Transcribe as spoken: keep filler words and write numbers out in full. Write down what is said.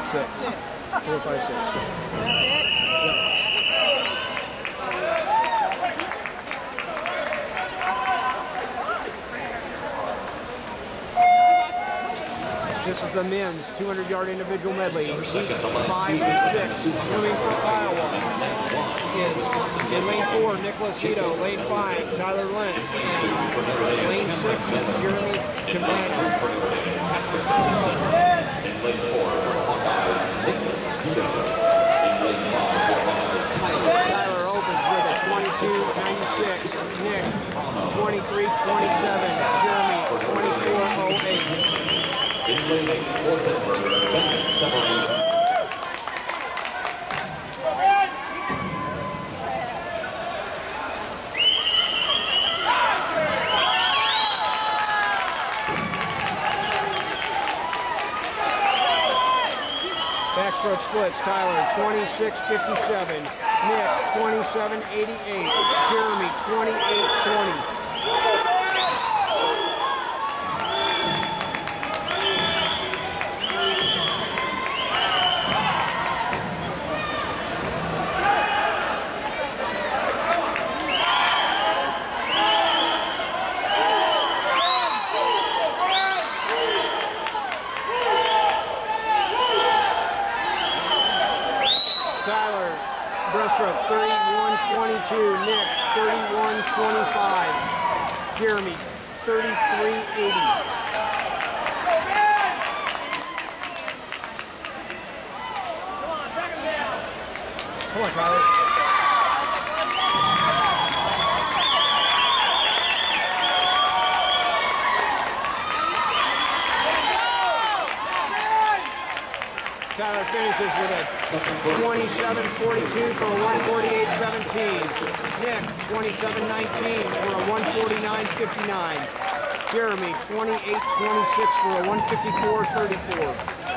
six. Four, five, six. This is the men's two hundred yard individual medley. Five and six, swimming for Iowa. In, in lane four, Nicholas Ito. Lane five, Tyler Lentz. And lane six is Jeremy Campagna. In lane four, for the Hawkeyes, Nicholas Ito. In lane five, for the Hawkeyes, Tyler. Tyler opens with a twenty-two ninety-six. Nick, twenty-three twenty-seven. Jeremy, twenty-four oh eight. In lane eight, for Denver, Ben Severino. Backstroke splits, Tyler twenty-six fifty-seven, Nick twenty-seven eighty-eight, Jeremy twenty-eight twenty. Tyler, breaststroke thirty-one twenty-two, Nick thirty-one twenty-five, Jeremy thirty-three eighty. Come on, Tyler. Tyler finishes with a twenty-seven forty-two for a one forty-eight seventeen. Nick, twenty-seven nineteen for a one forty-nine fifty-nine. Jeremy, twenty-eight twenty-six for a one fifty-four thirty-four.